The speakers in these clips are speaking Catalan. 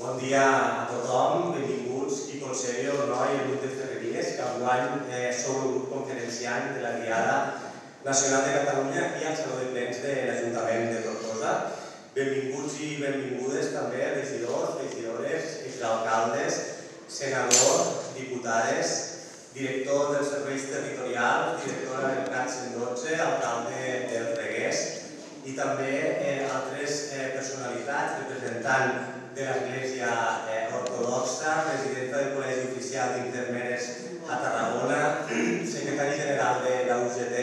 Bon dia a tothom, benvinguts, Quico Serio, Noi, el grup de Ferreries, que enguany sou el grup conferenciant de la Diada Nacional de Catalunya aquí al Saló de Plens de l'Ajuntament de Tortosa. Benvinguts i benvingudes també regidors, regidores, exalcaldes, senadors, diputades, director dels serveis territorials, directora del CAT 112, alcalde del Reguers i també altres personalitats, representant de l'Església Ortodoxa, presidenta del Col·legi Oficial d'Infermeres a Tarragona, secretari general de la UGT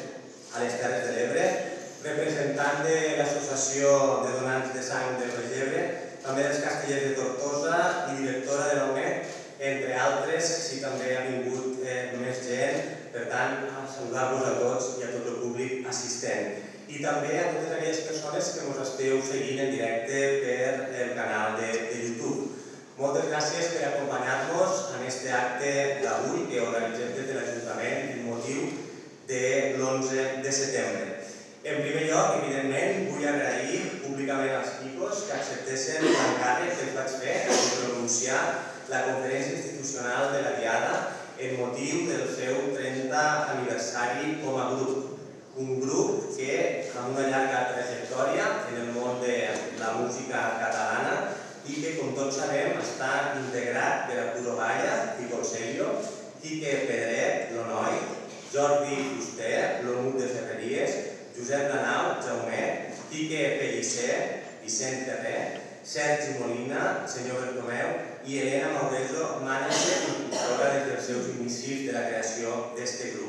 a les Terres de l'Ebre, representant de l'Associació de Donants de Sang del Regebre, també dels Castellers de Tortosa i directora de l'OMET, entre altres, si també ha vingut més gent, per tant, a saludar-vos a tots i a tot el públic assistent. I també a totes aquelles persones que ens esteu seguint en directe per el canal de YouTube. Moltes gràcies per acompanyar-nos en aquest acte d'avui que organitzem des de l'Ajuntament amb motiu de l'11 de setembre. En primer lloc, evidentment, vull agrair públicament als Quicos que acceptessin l'encàrrec que els vaig fer de pronunciar la conferència institucional de la Diada en motiu del seu 30 aniversari com a grup. Un grup que, amb una llarga trajectòria en el món de la música catalana i que, com tots sabem, està integrat per Arturo Valla, Quico Serio, Quique Pedret, l'Onoi, Jordi Fuster, l'Onut de Ferreries, Josep Danau, Jaumet, Quique Pellicer, Vicent Ferrer, Sergi Molina, senyor Bertomeu i Elena Maureso, mànager i impulsora des dels seus inicis de la creació d'aquest grup.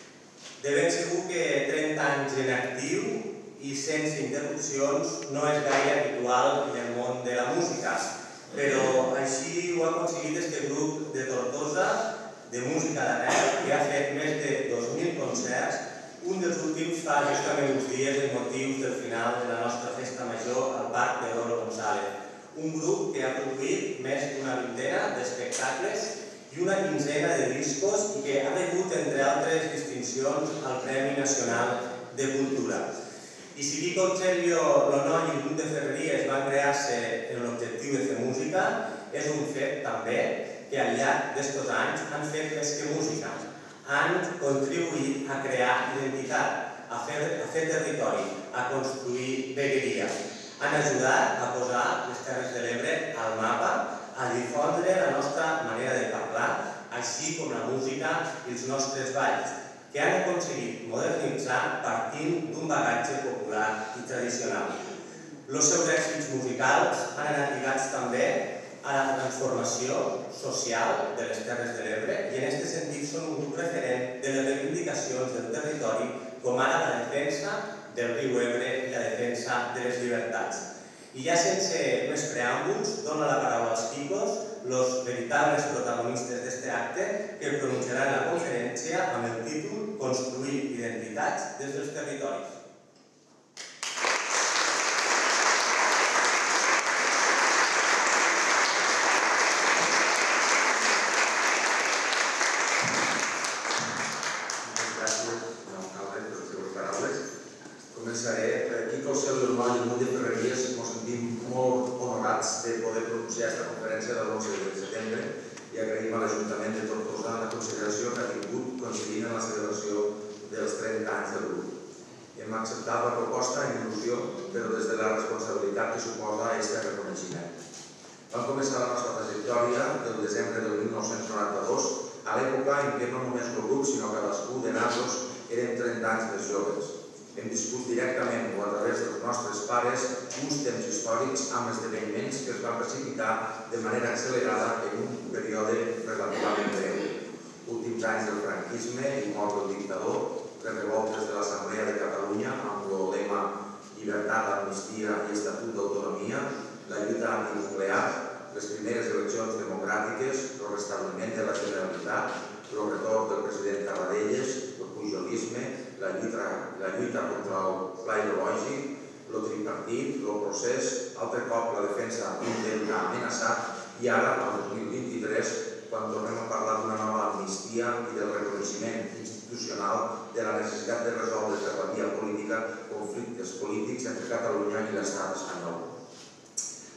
De ben segur que 30 anys en actiu i sense interrupcions no és gaire habitual en el món de la música, però així ho ha aconseguit aquest grup de Tortosa de música d'arrel que ha fet més de 2.000 concerts, un dels últims fa justament uns dies en motius del final de la nostra festa major al Parc de Loro González. Un grup que ha produït més d'una vintena d'espectacles i una quinzena de discos i que ha rebut, entre altres distincions, el Premi Nacional de Cultura. I si Quico Serio, l'Onoi i el grup de Ferreries van crear-se en l'objectiu de fer música, és un fet també que al llarg d'estos anys han fet més que música. Han contribuït a crear identitat, a fer territori, a construir vegueria. Han ajudat a posar les Terres de l'Ebre al mapa, a difondre la nostra manera de parlar, així com la música i els nostres balls, que han aconseguit modernitzar partint d'un bagatge popular i tradicional. Els seus èxits musicals han anat lligats també a la transformació social de les Terres de l'Ebre i en aquest sentit són un grup referent de les reivindicacions del territori com ara la defensa del riu Ebre i la defensa de les llibertats. I ja sense més preàmbuls, dono la paraula als Quicos, els veritables protagonistes d'aquest acte, que pronunciaran la conferència amb el títol Construir identitats des dels territoris. Moltes gràcies, senyor alcalde, per les seves paraules. Començaré. Quico Serio, l'Onoi i el grup de Ferreries ens sentim molt honorats de poder pronunciar aquesta conferència de l'11 de setembre i agraïm a l'Ajuntament de Tortosa la consideració que ha tingut coincidint en la celebració dels 30 anys del grup. Hem acceptat la proposta amb il·lusió, però des de la responsabilitat que suposa aquest reconeixement. Vam començar la nostra trajectòria el desembre del 1992, a l'època en què no només el grup, sinó cadascú de nosaltres érem 30 anys més joves. Hem viscut directament o a través dels nostres pares uns temps històrics amb esdeveniments que es van precipitar de manera accelerada en un període relativament breu. Últims anys del franquisme i mort del dictador, les revoltes de l'Assemblea de Catalunya amb el lema llibertat, amnistia i estatut d'autonomia, la lluita antinuclear, les primeres eleccions democràtiques, el restabliment de la Generalitat, el retorn del president Tarradellas, el pujolisme, la lluita contra el pla hidrològic, el tripartit, el procés, altre cop la defensa d'un deute amenaçat i ara, el 2023, quan tornem a parlar d'una nova amnistia i del reconeixement institucional de la necessitat de resoldre per la via política conflictes polítics entre Catalunya i l'estat espanyol.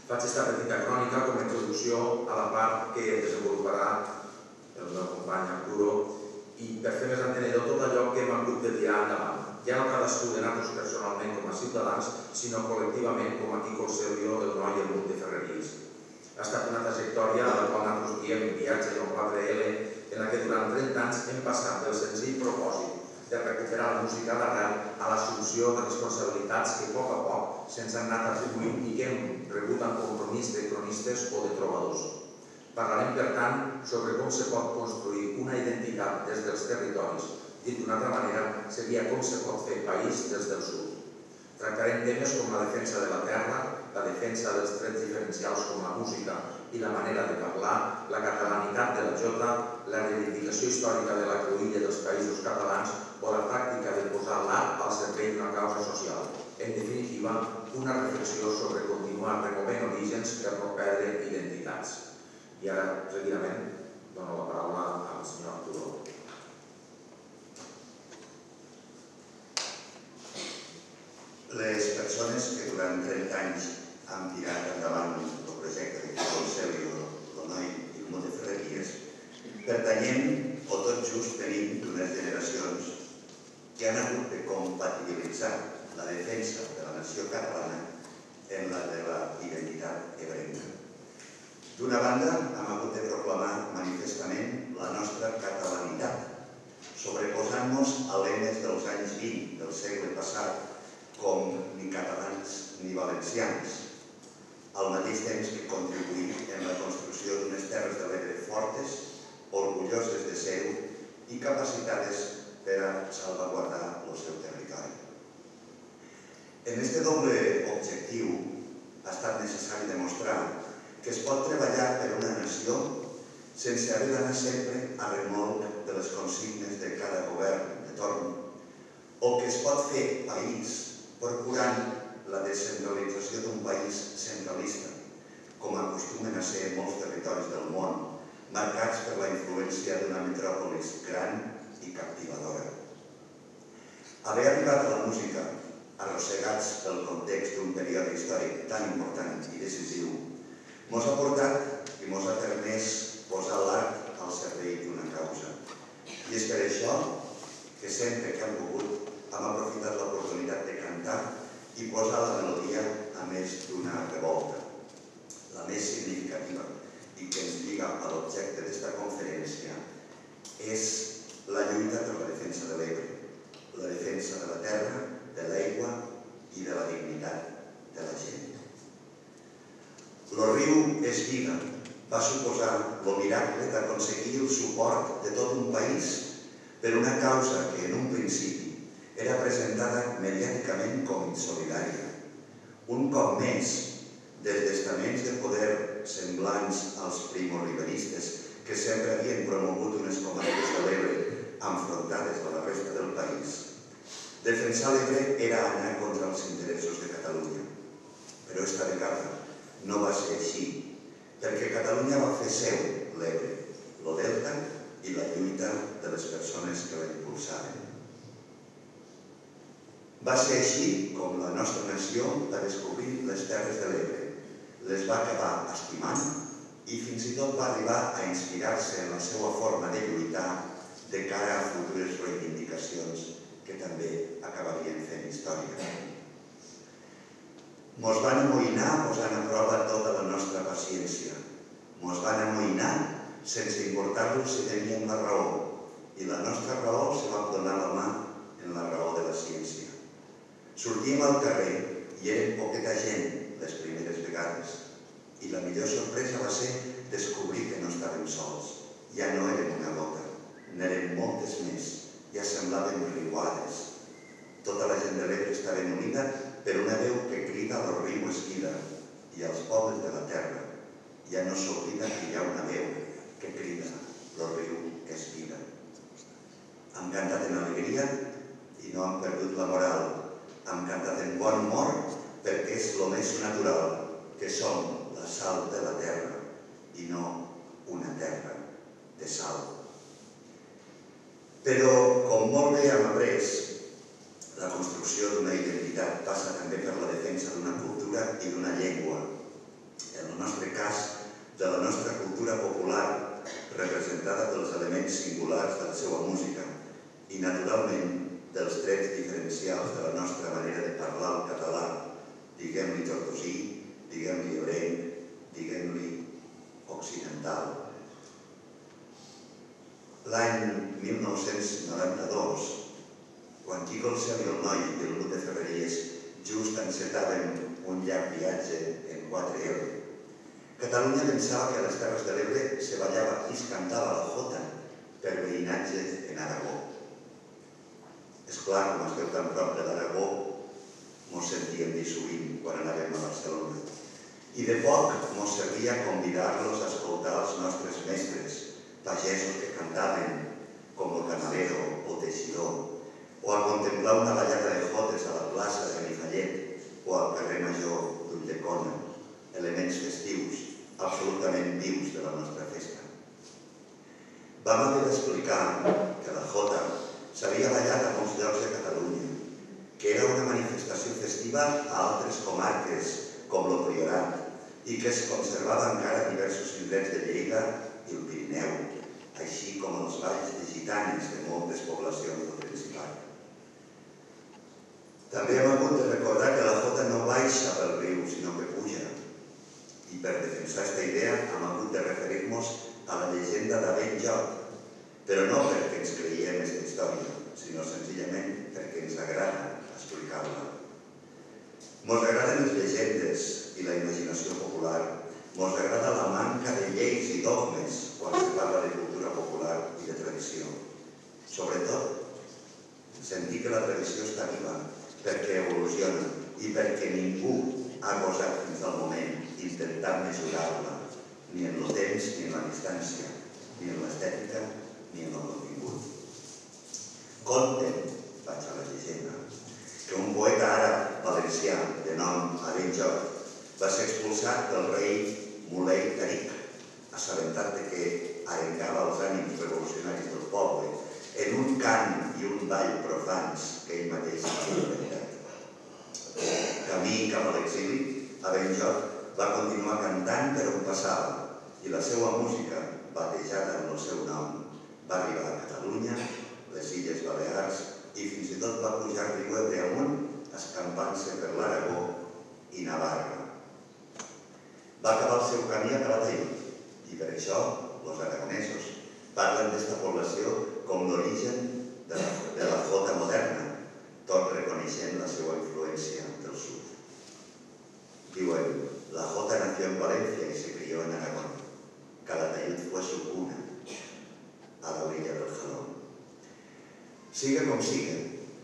Faig aquesta petita crònica com a introducció a la part que desenvoluparà el meu company Arturo i per fer més entenedor tot allò que hem hagut de tirar endavant. Ja no cadascú de nosaltres personalment com a ciutadans, sinó col·lectivament com a Quico Sergio del Noi i el Munt de Ferreries. Ha estat una trajectòria a la qual nosaltres diem viatge en el 4L, en la que durant 30 anys hem passat del senzill propòsit de recuperar la música d'arrel a l'assumpció de responsabilitats que a poc se'ns han anat atribuint i que hem rebut en compromís de cronistes o de trobadors. Parlarem, per tant, sobre com se pot construir una identitat des dels territoris. Dit d'una altra manera, seria com se pot fer país des del sud. Tractarem temes com la defensa de la terra, la defensa dels trets diferencials com la música i la manera de parlar, la catalanitat de la jota, la reivindicació històrica de la cruïlla dels països catalans o la pràctica de posar l'art al servei d'una causa social. En definitiva, una reflexió sobre continuar removent orígens per no perdre identitats. I ara, seguidament, dono la paraula al senyor Arturo. Les persones que durant 30 anys han tirat endavant el projecte de Quico Sergio, el Noi i el Munt de Ferreries, pertanyem o tot just venim d'unes generacions que han hagut de compatibilitzar la defensa de la nació catalana en la de la identitat ebrenca. D'una banda, hem hagut de proclamar manifestament la nostra catalanitat, sobreposant-nos a lemes dels anys 20 del segle passat, com ni catalans ni valencians, al mateix temps que contribuïm en la construcció d'unes terres de l'Ebre fortes, orgulloses de ser-ho i capacitades per a salvaguardar el seu territori. En aquest doble objectiu ha estat necessari demostrar que es pot treballar per una nació sense haver d'anar sempre a remolc de les consignes de cada govern de torn, o que es pot fer país procurant la descentralització d'un país centralista, com acostumen a ser molts territoris del món, marcats per la influència d'una metròpolis gran i captivadora. Haver arribat a la música, arrossegats pel context d'un període històric tan important i decisiu, mos ha portat i mos ha permès posar l'art al servei d'una causa. I és per això que sempre que hem pogut hem aprofitat l'oportunitat de cantar i posar la melodia a més d'una revolta. La més significativa i que ens lliga a l'objecte d'esta conferència és la lluita per la defensa de l'Ebre, la defensa de la terra, de l'aigua i de la dignitat de la gent. El riu és vida va suposar el miracle d'aconseguir el suport de tot un país per una causa que en un principi era presentada mediàticament com insolidària. Un cop més, des d'estaments de poder semblants als primordialistes que sempre havien promogut unes comarques de l'Ebre enfrontades a la resta del país, defensar l'Ebre era anar contra els interessos de Catalunya. Però esta vegada no va ser així, perquè Catalunya va fer seu l'Ebre, el delta i la lluita de les persones que la impulsaven. Va ser així com la nostra nació va descobrir les terres de l'Ebre, les va acabar estimant i fins i tot va arribar a inspirar-se en la seva forma de lluitar de cara a futures reivindicacions que també acabarien fent història. Mos van amoïnar posant a prova tota la nostra paciència. Mos van amoïnar sense importar-los si tenien la raó i la nostra raó se va donar la mà en la raó de la ciència. Sortíem al carrer i érem poqueta gent les primeres vegades i la millor sorpresa va ser descobrir que no estàvem sols. Ja no érem una gota, n'érem moltes més, ja semblàvem riuades. Tota la gent de l'Ebre estava unida per una veu que crida al riu Esquida i als pobles de la terra. Ja no s'oblida que hi ha una veu que crida al riu Esquida. Hem cantat en alegria i no hem perdut la moral. Hem cantat en bon humor perquè és el més natural, que som la sal de la terra i no una terra de sal. Però, com molt bé hem après, la construcció d'una identitat passa també per la defensa d'una cultura i d'una llengua. i, naturalment, dels trets diferencials de la nostra manera de parlar el català, diguem-li tortosí, diguem-li ebrenc, diguem-li occidental. L'any 1992, quan Quico el Cel i el Noi i el Mut de Ferreries just encetaven un llarg viatge en 4L, Catalunya pensava que a les Terres de l'Ebre se ballava i es cantava la jota per veïnatge en Aragó. És clar, com esteu tan prop de l'Aragó, mos sentíem dir sovint quan anàvem a Barcelona. I de poc mos servia convidar-los a escoltar els nostres mestres, pagesos que cantaven, com el Canalero o Teixidor, o a contemplar una ballada de jotes a la plaça de Benifallet o al carrer Major d'Ulldecona, elements festius, absolutament vius de la nostra festa. Vam haver d'explicar que la jota s'havia ballat a molts llocs de Catalunya, que era una manifestació festiva a altres comarques, com el Priorat, i que es conservava encara a diversos indrets de Lleida i el Pirineu, així com els balls de gitanes de moltes poblacions del Principat. També hem hagut de recordar que la jota no baixa pel riu, sinó que puja. I per defensar aquesta idea hem hagut de referir-nos a la llegenda d'Avent Jot, però no perquè ens creiem aquesta història, sinó senzillament perquè ens agrada explicar-la. Mos agraden les llegendes i la imaginació popular, mos agrada la manca de lleis i dogmes quan es parla de cultura popular i de tradició. Sobretot, sentir que la tradició està viva, perquè evoluciona i perquè ningú ha gosat fins al moment intentar mesurar-la, ni en el temps ni en la distància, ni en l'estètica ni en el contingut. Conten, vaig a la llegenda, que un poeta àrab valencià de nom Avent Jot va ser expulsat del rei Muley Tariq, assabentat de que arengava els ànims revolucionaris del poble en un cant i un ball profans que ell mateix havia inventat. Camí cap a l'exili, Avent Jot va continuar cantant per on passava i la seva música, batejada en el seu nom, va arribar a Catalunya, les Illes Balears i fins i tot va pujar riu Ebre amunt, escampant-se per l'Aragó i Navarra. Va acabar el seu camí a Calataiud i per això els aragonesos parlen d'esta població com l'origen de la jota moderna, tot reconeixent la seva influència del sud. Diuen, la jota nació en Valencia y se crió en Aragón. Calataiud fue su cuna, a la orilla del Jalón. Siga com siga,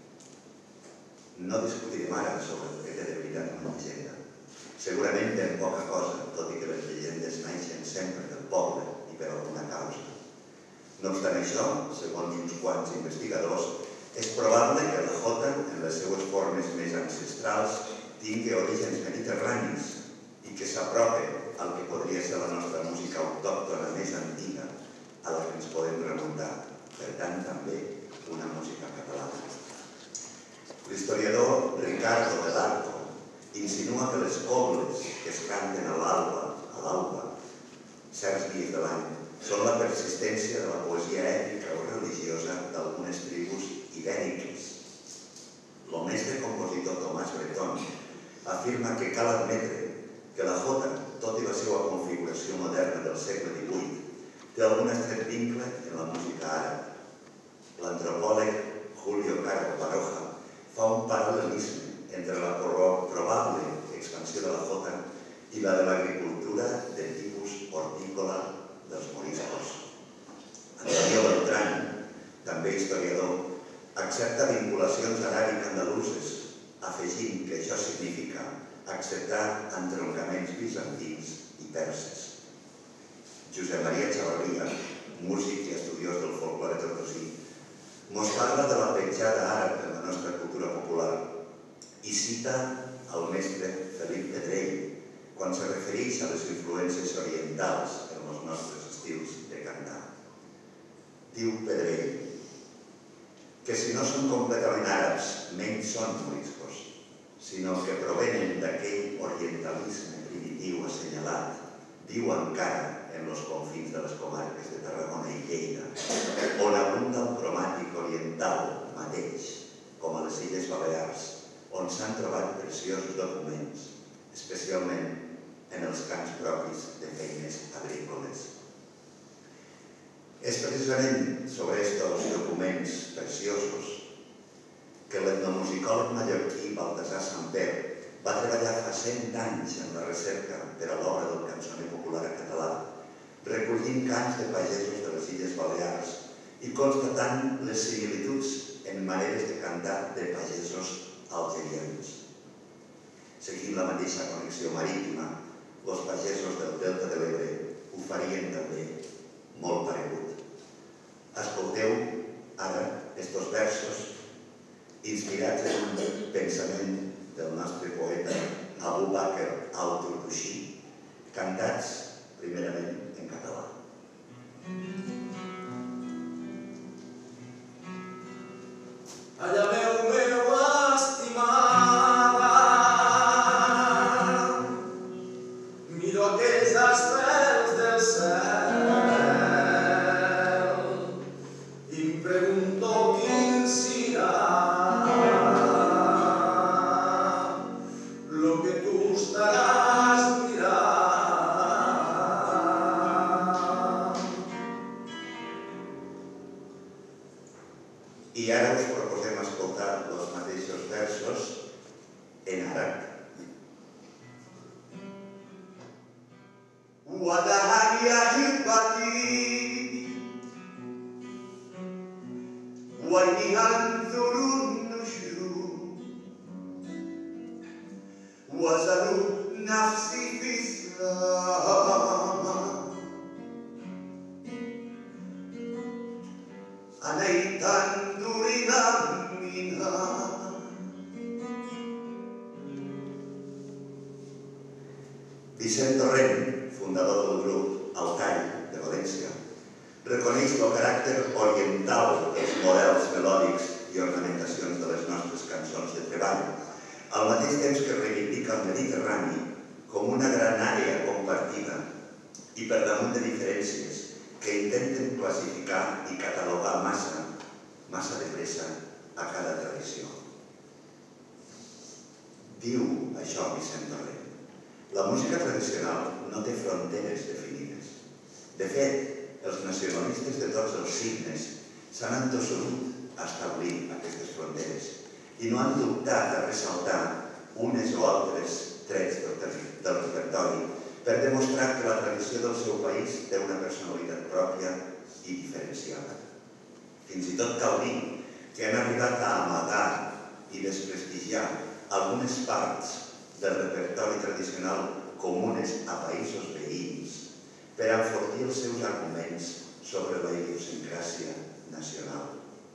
no discutirem ara sobre el que té de veritat una llegenda. Segurament ben poca cosa, tot i que les llegendes naixen sempre del poble i per alguna causa. No obstant això, segons uns quants investigadors, és probable que la jota, en les seues formes més ancestrals, tingui orígens mediterranis i que s'apropi al que podria ser la nostra música autòctona més antiga, a la que ens podem remuntar, per tant també una música catalana. L'historiador Ricardo del Arco insinua que les cobles que es canten a l'alba, certs dies de l'any, són la persistència de la poesia èpica o religiosa d'algunes tribus ibèriques. El mestre compositor Tomàs Bretón afirma que cal admetre que la jota, tot i la seva configuració moderna del segle XVIII, té algun estret vincle en la música àrab. L'antropòleg Julio Caro Baroja fa un paral·lelisme entre la probable expansió de la jota i la de l'agricultura de tipus hortícola dels moriscos. Antonio Beltrán, també historiador, accepta vinculacions aràbic-andaluses, afegint que això significa acceptar entroncaments bizantins i perses. Josep Maria Chavarria, músic i estudiós del folklore tortosí, mos parla de la petjada àrab en la nostra cultura popular i cita el mestre Felip Pedrell quan se refereix a les influències orientals en els nostres estils de cantar. Diu Pedrell que si no són completament àrabs, menys són moriscos, sinó que provenen d'aquell orientalisme primitiu assenyalat, viu encara en els confins de les comarques de Tarragona i Lleida, on abunda el cromàtic oriental com a les Illes Balears, on s'han trobat preciosos documents, especialment en els camps propis de feines agrícoles. És precisament sobre estos documents preciosos que l'etnomusicòleg mallorquí Baltasar Samper va treballar fa 100 anys en la recerca per a l'obra del cançoner popular català, recollint cants de pagesos de les Illes Balears i constatant les similituds en maneres de cantar de pagesos algerians. Seguint la mateixa connexió marítima, els pagesos del Delta de l'Ebre ho farien també molt paregut. Escolteu ara estos versos inspirats en un pensament del nostre poeta Abu Bakr al-Turtushi, cantats primerament en català. Allameu meu estimada, miro aquells estels del cel i em pregunto quin serà lo que tu estaràs mirant. I ara us proposem escoltar els mateixos versos en àrab. ودهن يا هبتي وإني أنظر النجوم وزن نفسي في السماء أنيت أنظرنا منها. Vicent Torrent, fundador del grup Altai de València, reconeix el caràcter oriental dels models melòdics i ornamentacions de les nostres cançons de treball, al mateix temps que reivindica el Mediterrani com una gran àrea compartida i per damunt de diferències que intenten classificar i catalogar massa de pressa a cada tradició. Diu això Vicent Torrent: la música tradicional no té fronteres definides. De fet, els nacionalistes de tots els signes s'han entossudit a establir aquestes fronteres i no han dubtat a ressaltar unes o altres trets del repertori per demostrar que la tradició del seu país té una personalitat pròpia i diferenciada. Fins i tot cal dir que han arribat a amagar i desprestigiar algunes parts del repertori tradicional comunes a països veïns per enfortir els seus arguments sobre la idiosincràsia nacional.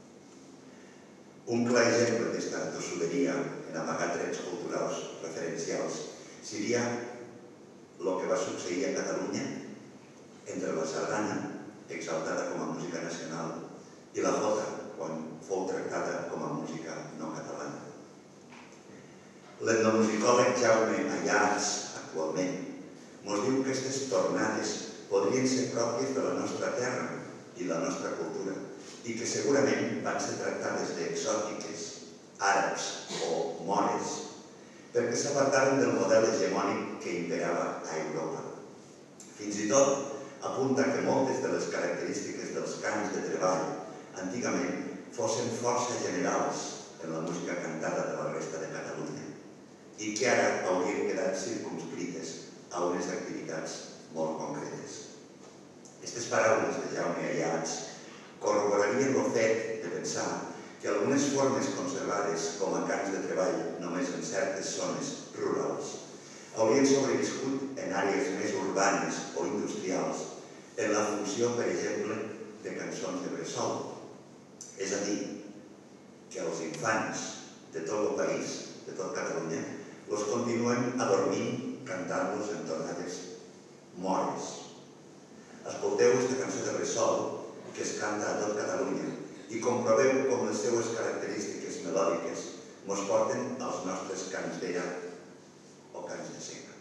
Un clar exemple d'aquesta tossuderia en amagar trets culturals referencials seria el que va succeir a Catalunya entre la sardana, exaltada com a música nacional, i la jota, quan fou tractada com a música no catalana. L'etnomusicòleg Jaume Ayats, actualment, ens diu que aquestes tornades podrien ser pròpies de la nostra terra i la nostra cultura i que segurament van ser tractades d'exòtiques, àrabs o mores, perquè s'apartaren del model hegemònic que imperava a Europa. Fins i tot apunta que moltes de les característiques dels cants de treball antigament fossin força generals en la música cantada de la resta de Catalunya i que ara haurien quedat circumscrites a unes activitats molt concretes. Aquestes paraules de Jaume Ayats corroborarien el fet de pensar que algunes formes conservades com a cants de treball només en certes zones rurals haurien sobreviscut en àrees més urbanes o industrials en la funció, per exemple, de cançons de bressol. És a dir, que els infants de tot el país, de tot Catalunya, els continuen adormint cantant-los en tornades mores. Escolteu aquesta cançó de bressol que es canta a tot Catalunya i comproveu com les seues característiques melòdiques ens porten als nostres cants d'era o cants de sega.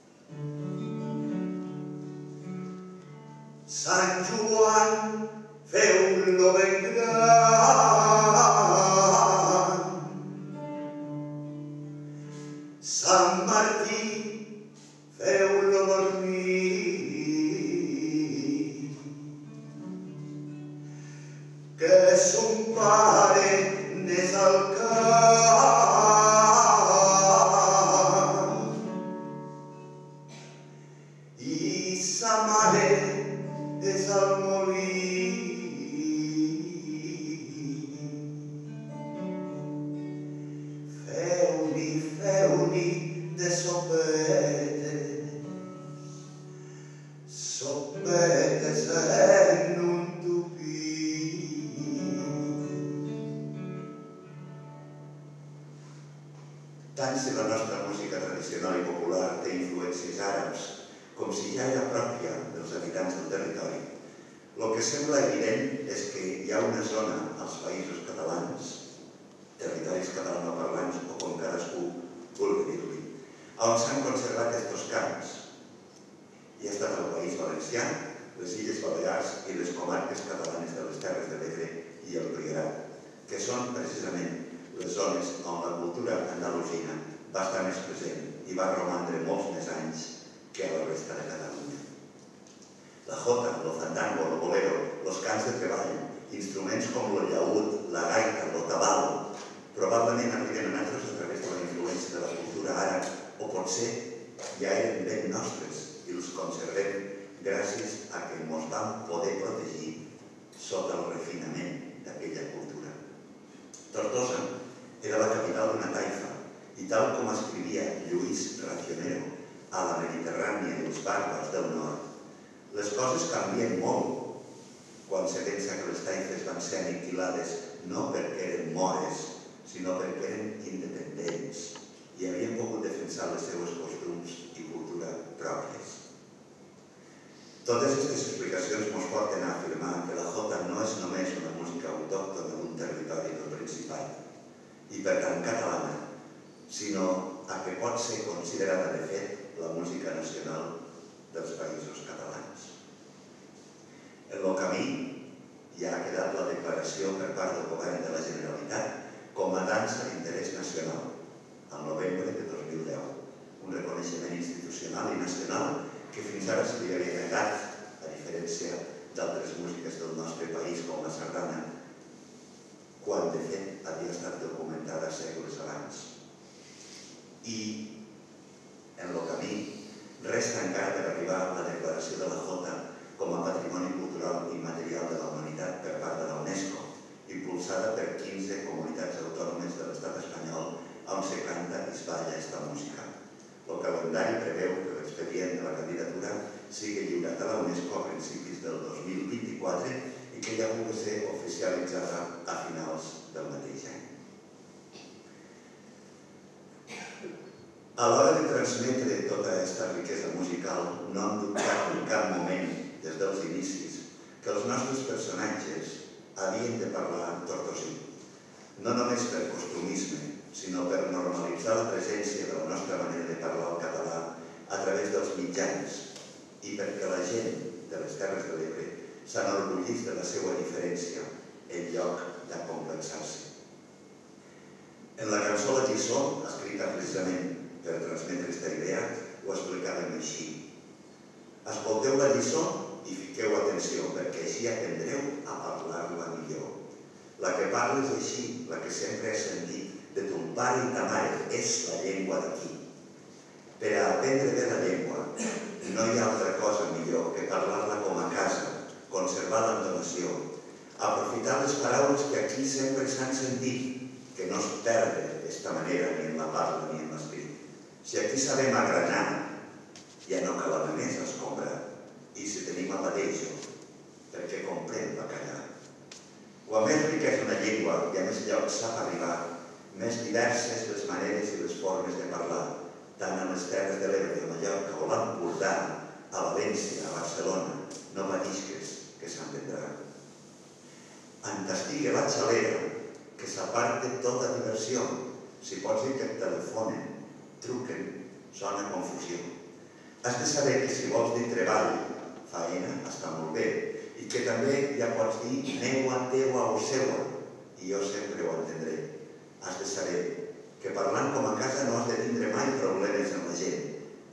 Sant Joan, feu-lo ben gran, feu-lo dormir, que son pare n'és al camp i sa mare és al molí. Feu-n'hi de sopetes en un tupí. Tant si la nostra música tradicional i popular té influències àrabs, com si ja era pròpia dels habitants del territori, el que sembla evident és que hi ha una zona als països catalans, territoris catalanoparlants o com cadascú vulgui dir-li, on s'han conservat aquests cants. Hi ha estat el País Valencià, les Illes Balears i les comarques catalanes de les Terres de l'Ebre i el Priorat, que són precisament les zones on la cultura andalusina va estar més present i va romandre molts més anys que a la resta de Catalunya. La jota, el fandango, el bolero, els cants de treball, instruments com el llaüt, la gaita, el tabal, probablement arriben a nosaltres a través de la influència de la cultura àrab o potser ja eren ben nostres i els conservem gràcies a que ens vam poder protegir sota el refinament d'aquella cultura. Tortosa era la capital d'una taifa i tal com escrivia Lluís Racionero a la Mediterrània i els bàrbars del nord, les coses canvien molt quan se pensa que les taifes van ser aniquilades no perquè eren mores, sinó perquè eren independents i havien pogut defensar les seues costums i cultura pròpies. Totes aquestes explicacions ens porten a afirmar que la jota no és només una música autòctona d'un territori del Principat i per tant catalana, sinó que pot ser considerada de fet la música nacional dels països catalans. En el camí ja ha quedat la declaració per part del Govern de la Generalitat com a dansa d'interès nacional, al novembre de 2010, un reconeixement institucional i nacional que fins ara se li havia negat, a diferència d'altres músiques del nostre país com la sardana, quan de fet havia estat documentada segles abans. I en el camí resta encara per arribar la declaració de la jota com a patrimoni cultural immaterial de la humanitat per part de la UNESCO, impulsada per 15 comunitats autònomes de l'estat espanyol on se canta i es balla aquesta música. El calendari preveu que l'expedient de la candidatura sigui lliurat a la UNESCO a principis del 2024 i que ja pugui ser oficialitzada a finals del mateix any. A l'hora de transmetre tota aquesta riquesa musical, no hem dubtat en cap moment, des dels inicis, que els nostres personatges havien de parlar en tortosí, no només per costumisme, sinó per normalitzar la presència de la nostra manera de parlar el català a través dels mitjans i perquè la gent de les Terres de l'Ebre s'enorgullís de la seva diferència en lloc d'acomplexar-se. En la cançó La Lliçó, escrita precisament per transmetre aquesta idea, ho explicàvem així. Escolteu la lliçó i fiqueu atenció, perquè així aprendreu a parlar-la millor. La que parles així, la que sempre has sentit, de ton pare i ta mare, és la llengua d'aquí. Per a aprendre bé la llengua, no hi ha altra cosa millor que parlar-la com a casa, conservar l'entonació, aprofitar les paraules que aquí sempre s'han sentit, que no es perde d'esta manera ni en la parla ni en l'escrit. Si aquí sabem agranar, ja no cal anar més a escombrar, i si tenim abadejo, perquè comprèn bacallà. Quan més rica és una llengua i a més llocs sap arribar, més diverses les maneres i les formes de parlar, tant a les Terres de l'Ebre, a Mallorca o l'Empordà, a València, a Barcelona, no patisques, que s'entendrà. Entastigui la xalera, que s'aparte tota diversió. Si pots dir que et telefonen, truquen, sona confusió. Has de saber que si vols dir treball, faena, està molt bé, i que també ja pots dir meua, teua o seua, i jo sempre ho entendré. Has de saber que parlant com a casa no has de tindre mai problemes amb la gent, i que també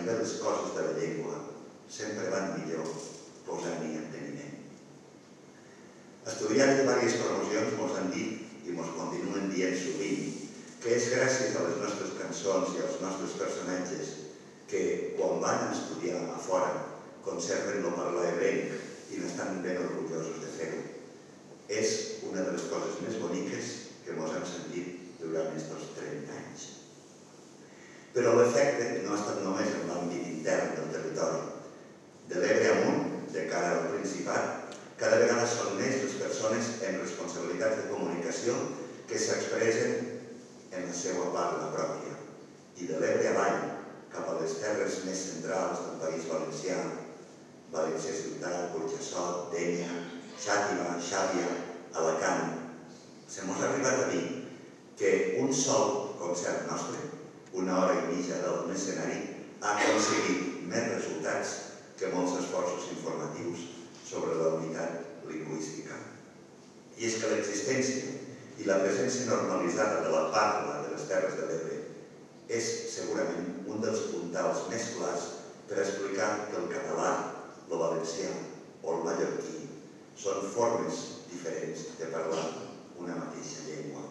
de les coses de la llengua sempre van millor posant-hi enteniment. Estudiants de diverses promocions ens han dit i ens continuen dient sovint que és gràcies a les nostres cançons i als nostres personatges que quan van a estudiar a fora conserven el parlar ebrenc i n'estan ben orgullosos de fer-ho. És una de les coses més boniques que ens hem sentit durant aquests 30 anys. Però l'efecte no ha estat només en l'àmbit intern del territori. De l'Ebre amunt, de cara al Principat, cada vegada són més les persones amb responsabilitats de comunicació que s'expressen en la seva parla pròpia. I de l'Ebre avall, cap a les terres més centrals del País Valencià, València Ciutat, Burjassot, Dénia, Xàtiva, Xàbia, Alacant, se mos ha arribat a dir que un sol concert nostre, 1 hora i mitja del escenari, ha aconseguit més resultats que molts esforços informatius sobre la unitat lingüística. I és que l'existència i la presència normalitzada de la parla de les Terres de l'Ebre és segurament un dels puntals més clars per explicar que el català, el valencià o el mallorquí són formes diferents de parlar una mateixa llengua.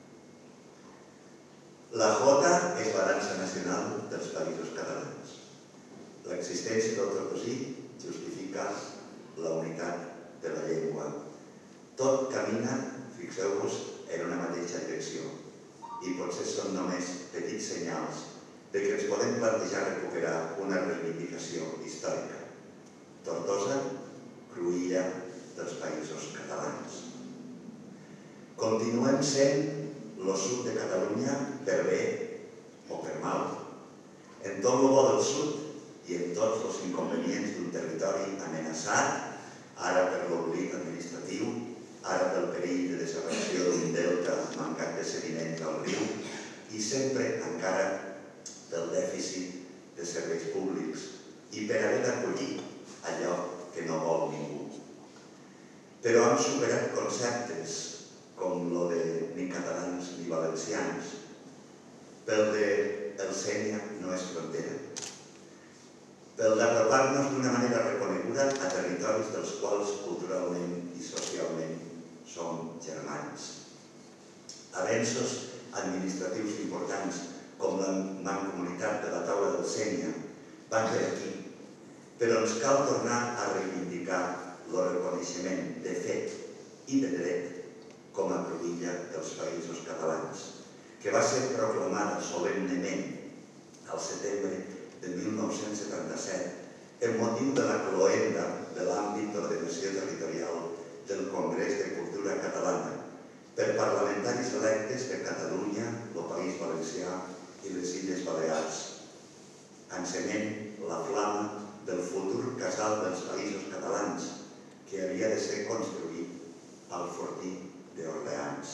La jota és la dansa nacional dels Països Catalans. L'existència del tortosí justifica la unitat de la llengua. Tot camina, fixeu-vos, en una mateixa direcció i potser són només petits senyals de que ens podem plantejar recuperar una reivindicació històrica. Tortosa, cruïlla dels Països Catalans. Continuem sent el sud de Catalunya per bé o per mal. En tot el bo del sud i en tots els inconvenients d'un territori amenaçat, ara per l'oblit administratiu, ara pel perill de desaparició d'un delta mancat de sediments al riu i sempre encara pel dèficit de serveis públics i per haver d'acollir allò que no vol ningú. Però han superat conceptes com el de ni catalans ni valencians, pel de el Sénia no és frontera, pel d'apropar-nos d'una manera reconeguda a territoris dels quals culturalment i socialment som germans. Avenços administratius importants com la mancomunitat de la taula del Sénia van per aquí, però ens cal tornar a reivindicar el reconeixement de fet i de dret com a cruïlla dels Països Catalans, que va ser proclamada solemnement al setembre de 1977 en motiu de la cloenda de l'àmbit d'ordenació territorial del Congrés de Cultura Catalana per parlamentaris electes de Catalunya, el País Valencià i les Illes Balears, encenent la flama del futur casal dels Països Catalans que havia de ser construït al Fortí d'Orleans.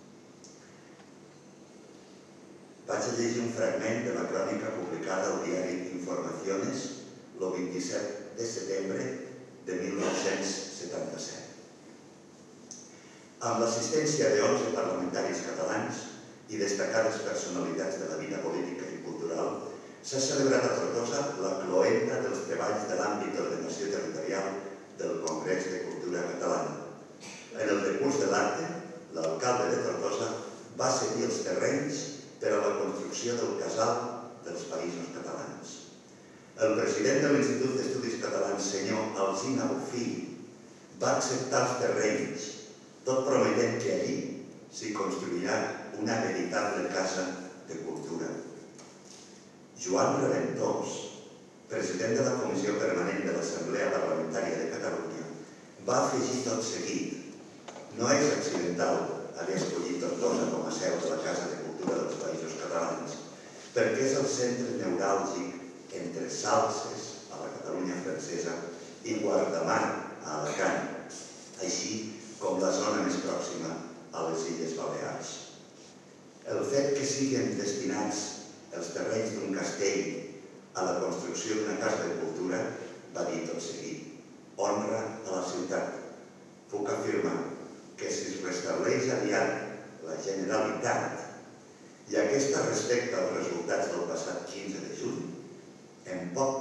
Vaig a llegir un fragment de la crònica publicada al diari Informaciones el 27 de setembre de 1977. Amb l'assistència de 11 parlamentaris catalans i destacades personalitats de la vida política i cultural, s'ha celebrat a Tortosa la cloenda dels treballs de l'àmbit d'ordenació territorial del Congrés de Cultura Catalana. En el decurs de l'acte, l'alcalde de Tortosa va cedir els terrenys per a la construcció del casal dels Països Catalans. El president de l'Institut d'Estudis Catalans, senyor Alsina Bofill, va acceptar els terrenys, tot prometent que allí s'hi construirà una veritable casa de cultura. Joan Reventós, president de la Comissió Permanent de l'Assemblea Parlamentària de Catalunya, va afegir tot seguit: no és accidental haver escollit Tortosa com a seu de la Casa de Cultura dels Països Catalans, perquè és el centre neuràlgic entre Salses, a la Catalunya francesa, i Guardamar, a Alacant, així com la zona més pròxima a les Illes Balears. El fet que siguin destinats els terrenys d'un castell a la construcció d'una casa de cultura, va dir tot seguit, honra a la ciutat. Puc afirmar que si es restableix aviat la Generalitat i aquesta respecta als resultats del passat 15 de juny, en poc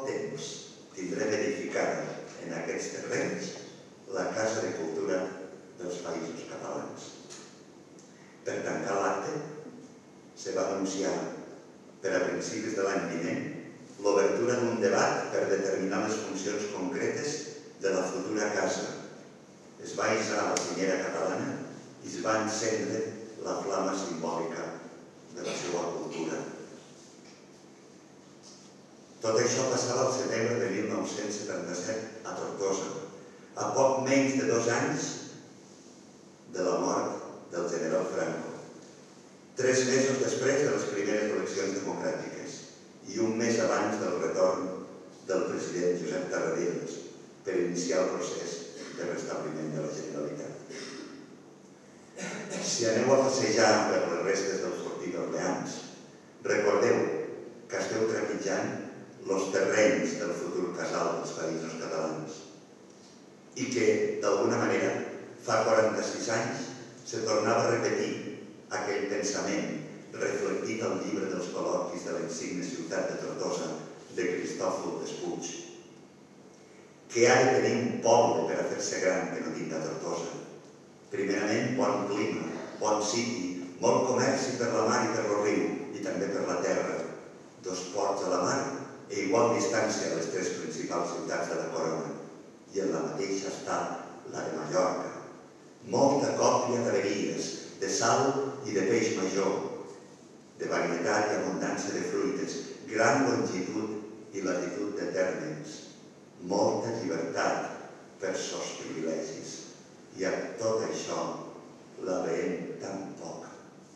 aquests terrenys la Casa de Cultura dels Països Catalans. Per tancar l'acte, se va anunciar per a principis de l'any vinent l'obertura d'un debat per determinar les funcions concretes de la futura casa. Es va hissar la senyera catalana i es va encendre la flama simbòlica de la seva cultura. Tot això passava al setembre de 1977 a Tortosa, a poc menys de 2 anys de la mort del general Franco, 3 mesos després de les primeres eleccions democràtiques i un mes abans del retorn del president Josep Tarradellas per iniciar el procés de restabliment de la Generalitat. Si aneu a passejar per les restes del fortí d'Orleans, recordeu que esteu trepitjant els terrenys del futur casal dels Països Catalans i que, d'alguna manera, fa 46 anys se tornava a repetir aquell pensament reflectit al llibre dels col·loquis de la insigne ciutat de Tortosa de Cristòfol Despuig, que ha de tenir un poble per a fer-se gran que no tinga Tortosa. Primerament, bon clima, bon siti, molt comerç per la mar i per el riu i també per la terra, 2 ports a la mar i igual distància a les 3 principals ciutats de la corona, i en la mateixa està la de Mallorca. Molta còpia d'averies, de sal i de peix major, de varietat i abundància de fruites, gran longitud i latitud de tèrmens, molta llibertat per sos privilegis. I amb tot això la veiem tan poc.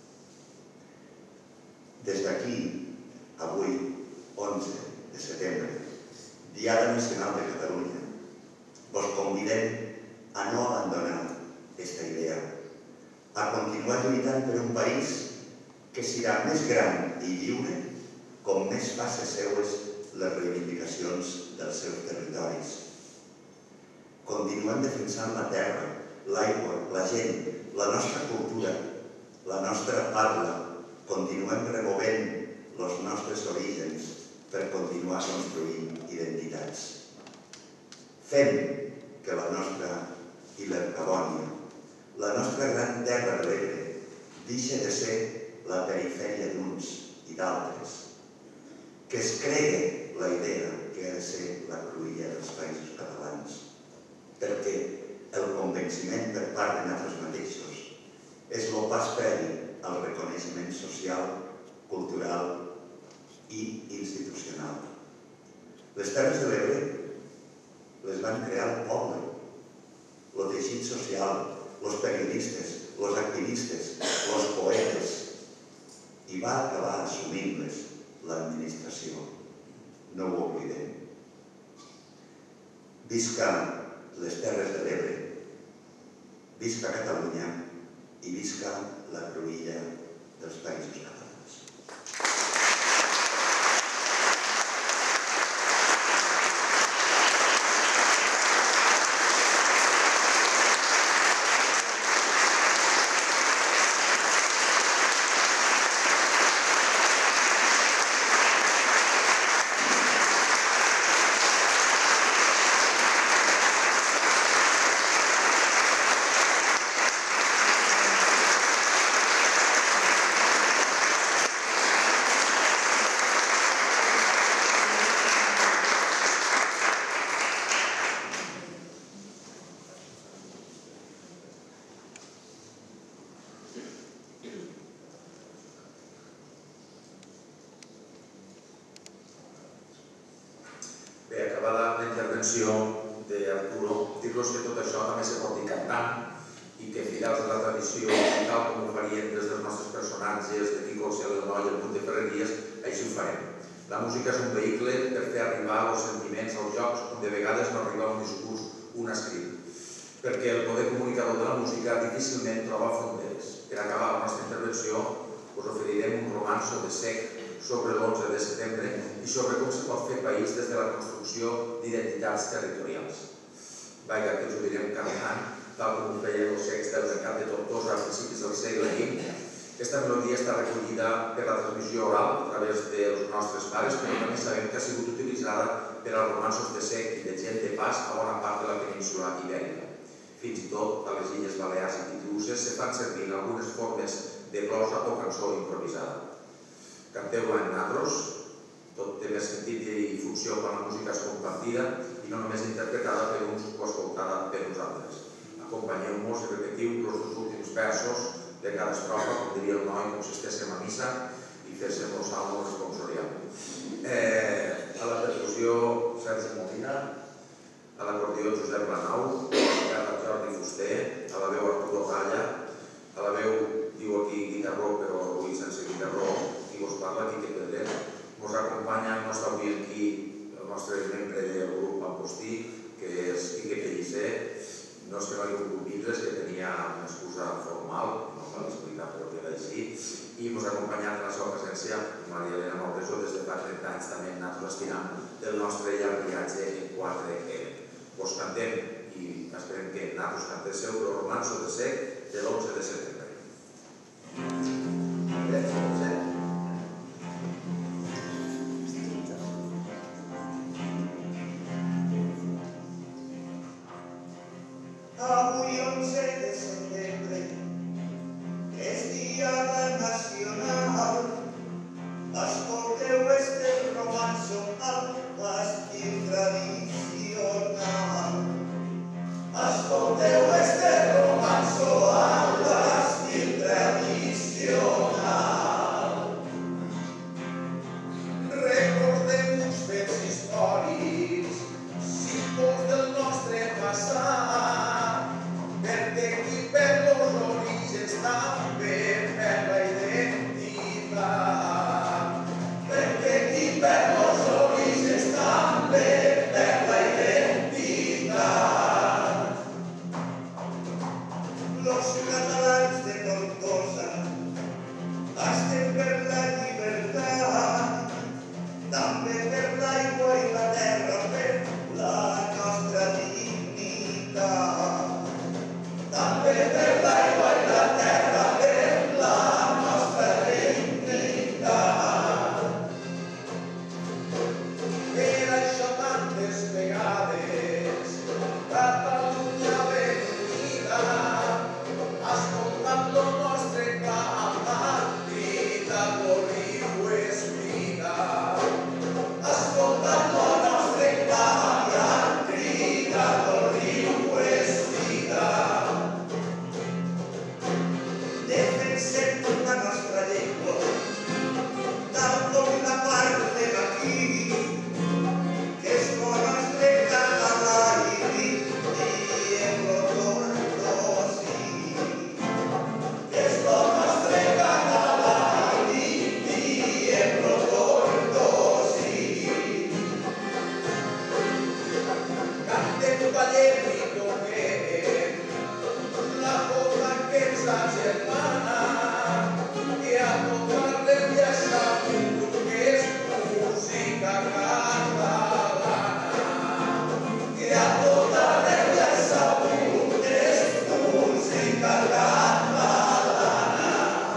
Des d'aquí, avui, 11 de setembre, Diada Nacional de Catalunya, vos convidem a no abandonar aquesta idea, a continuar lluitant per un país que serà més gran i lliure com més faci seues les reivindicacions dels seus territoris. Continuem defensant la terra, l'aigua, la gent, la nostra cultura, la nostra parla, continuem removent els nostres orígens per continuar construint identitats. Fem que la nostra Ilercabònia, la nostra gran terra de l'Ebre, deixi de ser la perifèria d'uns i d'altres, que es cregui la idea que ha de ser la cruïlla dels Països Catalans, perquè el convenciment per part de nosaltres mateixos és el pas previ al reconeixement social, cultural i institucional. Les Terres de l'Ebre les van crear el poble, el teixit social, els periodistes, els activistes, els poetes, i va acabar assumint-les l'administració. No ho oblidem. Visca les Terres de l'Ebre, visca Catalunya i visca la cruïlla dels Països Catalans. Bé, acabada la intervenció d'Arturo, dir-los que tot això també se pot dir cantant i que fidels a la tradició, tal com ho farien des dels nostres personatges de Quico, el Noi i el Punt de Ferreries, així ho farem. La música és un vehicle per fer arribar els sentiments als jocs on de vegades no arriba un discurs, un escrit, perquè el poder comunicador de la música difícilment troba fronteres. Per acabar la nostra intervenció us oferirem un romanço de Sec sobre l'11 de setembre i sobre com se pot fer país des de la construcció d'identitats territorials. Vaja, que us ho direm cantant, tal com ho feien els secs del mercat de Tortosa a principis del segle XX, Aquesta melodia està recollida per la transmissió oral a través dels nostres pares, però també sabem que ha sigut utilitzada per als romanços de Sec i de gent de pas a bona part de la península ibèrica. Fins i tot a les Illes Balears i Pitiüses se fan servir algunes formes de glosa o cançó improvisada. Canteu-la en natros, tot té més sentit i funció quan la música és compartida i no només interpretada per uns o escoltada per uns altres. Acompanyeu-nos i repetiu els dos últims versos de cada estrofa, com diria el noi, com si estéssim a missa i féssim el salmo responsorial. A la percussió, Sergi Molina, a l'acordió, Josep Lanau, a la Jordi Fuster, a la veu Arturo Galla, a la veu, diu aquí guitarró, però avui sense guitarró, qui vos parla, Quique Pedret. Ens acompanya, no està avui aquí, el nostre membre del grup Ampostí, que és Quique Pellicer. No és que no hi hagi volgut vindre, és que tenia una excusa formal, no cal explicar, però que era així. I ens ha acompanyat en la seva presència Maria Elena Maureso des de fa 30 anys també en nosaltres estirant del nostre llarg viatge en 4L. Vos cantem i esperem que nosaltres cantéssim el romanço de Sec de l'11 de setembre. Avui 11 de setembre és Diada Nacional. Escolteu este romanço al l'estil tradicional. Escolteu este romanço al l'estil tradicional. Recordem uns fets històrics, símbols del nostre passat, perquè aquí per los orígens també per la identitat. Perquè aquí per los orígens també per la identitat. Los catalans de Tortosa estem per la llibertat, també per l'aigua i la terra, per la nostra dignitat. També per l'aigua i la terra, per la nostra dignitat. Per això tantes vegades Catalunya ben unida, escoltant lo nostre clam, crida lo riu és vida. Escoltant lo nostre clam, crida lo riu és vida. Defensem la nostra llengua, tal com la parlem aquí, que és el nostre català i diem-lo tot sí. Que és el nostre català i diem-lo tot sí. Cantem, ballem i toquem la jota que ens agermana, i a tot arreu ja sabut que és música catalana. I a tot arreu ja sabut que és música catalana.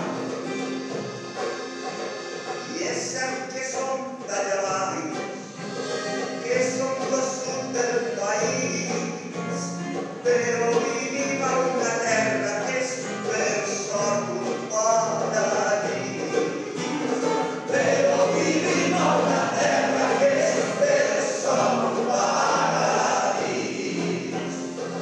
I és cert que som d'allà baix, que som lo sud del país, però vivim a una terra que és per sort un paradís. Però vivim a una terra que és per sort un paradís.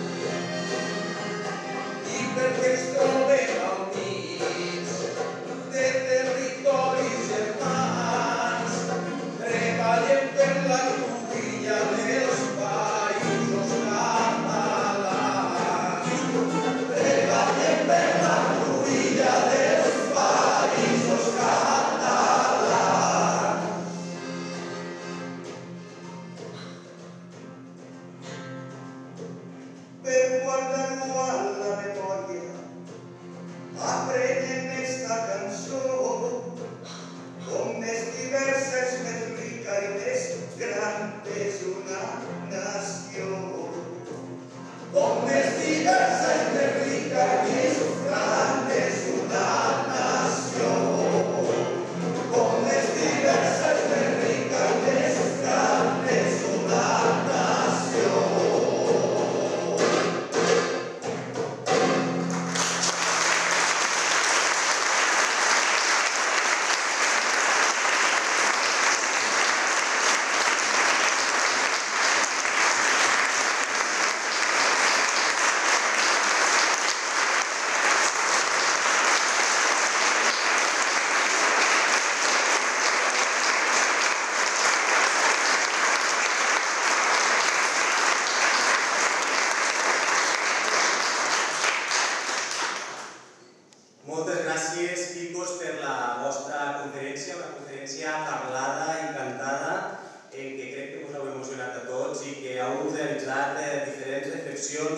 I perquè ens trobem al mig de territoris germans, treballem per la cruïlla dels països catalans. Treballem per la cruïlla dels països catalans. Per guardar-ho a la memòria, aprenem esta cançó, com més diversa és més rica i més gran és una nació. Com més diversa és més rica i més gran és una nació.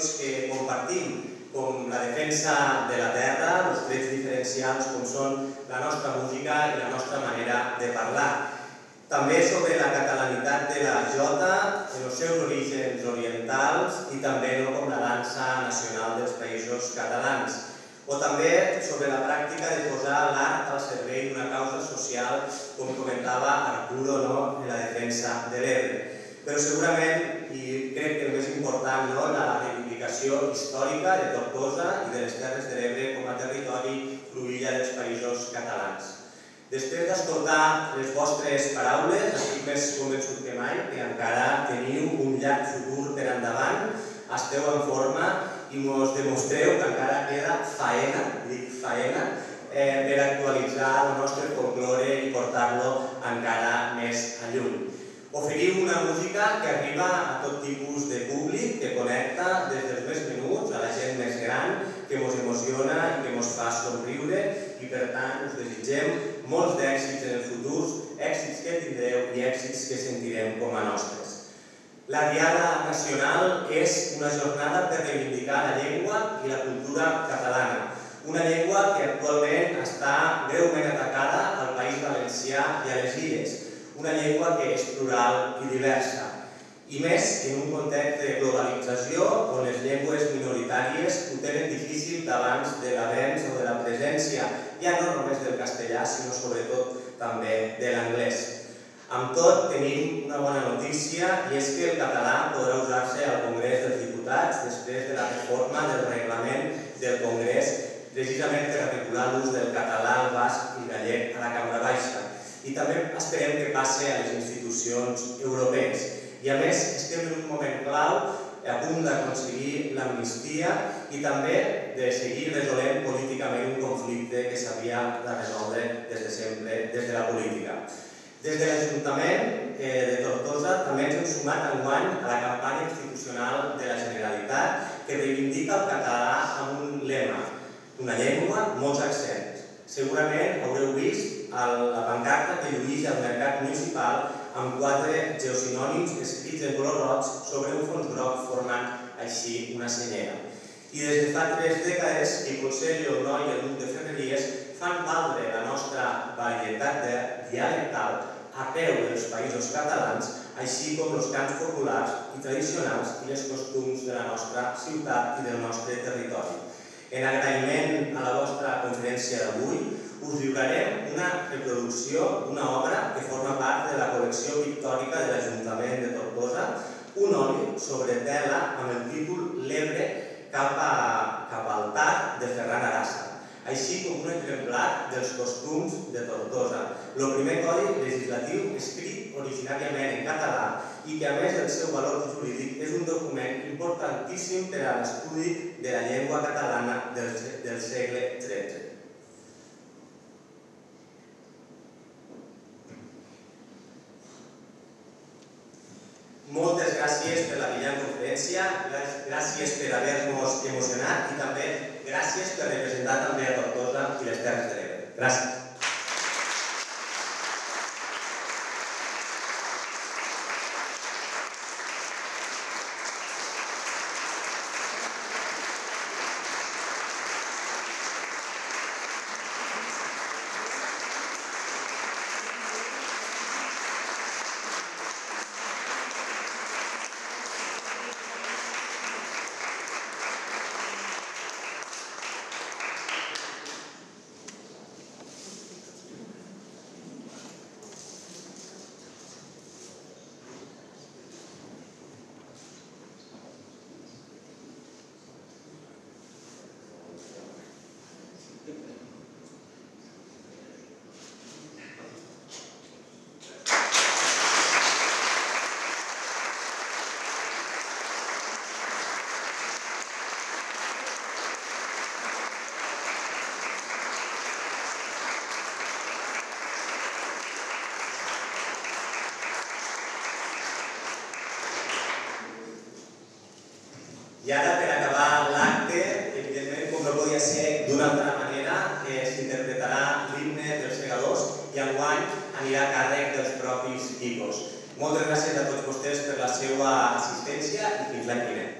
qüestions que compartim, com la defensa de la terra, els trets diferencials com són la nostra música i la nostra manera de parlar. També sobre la catalanitat de la jota, en els seus orígens orientals i també com la dansa nacional dels països catalans. O també sobre la pràctica de posar l'art al servei d'una causa social, com comentava Arturo en la defensa de l'Ebre. Però segurament, i crec que el més important, la reivindicació històrica de Tortosa i de les Terres de l'Ebre com a territori cruïlla dels països catalans. Després d'escoltar les vostres paraules, estic més convençut que mai que encara teniu un llarg futur per endavant, esteu en forma i ens demostreu que encara queda faena, dic faena, per actualitzar el nostre folklore i portar-lo encara més a lluny. Oferiu una música que arriba a tot tipus de públic, que connecta des dels més menuts a la gent més gran, que ens emociona i que ens fa somriure i per tant us desitgem molts d'èxits en el futur, èxits que tindreu i èxits que sentirem com a nostres. La Diada Nacional és una jornada per reivindicar la llengua i la cultura catalana, una llengua que actualment està greument atacada al País Valencià i a les Illes, una llengua que és plural i diversa, i més en un context de globalització on les llengües minoritàries ho tenen difícil davant de l'avenç o de la presència, ja no només del castellà, sinó sobretot també de l'anglès. Amb tot, tenim una bona notícia i és que el català podrà usar-se al Congrés dels Diputats després de la reforma del reglament del Congrés, precisament per regular l'ús del català, el basc i gallec a la Cambra Baixa. I també esperem que passi a les institucions europees. I a més, estem en un moment clau a punt d'aconseguir l'amnistia i també de seguir resolent políticament un conflicte que s'havia de resoldre des de sempre, des de la política. Des de l'Ajuntament de Tortosa també ens hem sumat enguany a la campanya institucional de la Generalitat que reivindica el català amb un lema, una llengua, molts accents. Segurament haureu vist la pancarta que lluís al mercat municipal amb 4 geosinònims escrits en color roig sobre un fons groc formant així una senyera. I des de fa 3 dècades que el Consell, el Noi i el Duc de Ferreries fan valdre la nostra varietat dialectal arreu dels països catalans, així com els cants populars i tradicionals i els costums de la nostra ciutat i del nostre territori. En agraïment a la vostra conferència d'avui, us lliurarem una reproducció d'una obra que forma part de la col·lecció pictòrica de l'Ajuntament de Tortosa, un oli sobre tela amb el títol L'Ebre cap al Tar de Ferran Arassa, així com un exemplar dels costums de Tortosa, el primer codi legislatiu escrit originàriament en català i que, a més del seu valor jurídic, és un document importantíssim per a l'estudi de la llengua catalana del segle XIII. Moltes gràcies per la brillant conferència, gràcies per haver-nos emocionat i també gràcies per representar també a Tortosa i les Terres de l'Ebre. Gràcies. I ara, per acabar l'acte, evidentment, com no podia ser d'una altra manera, s'interpretarà l'himne dels segadors i enguany anirà a càrrec dels propis Quicos. Moltes gràcies a tots vostès per la seva assistència i fins l'any vinent.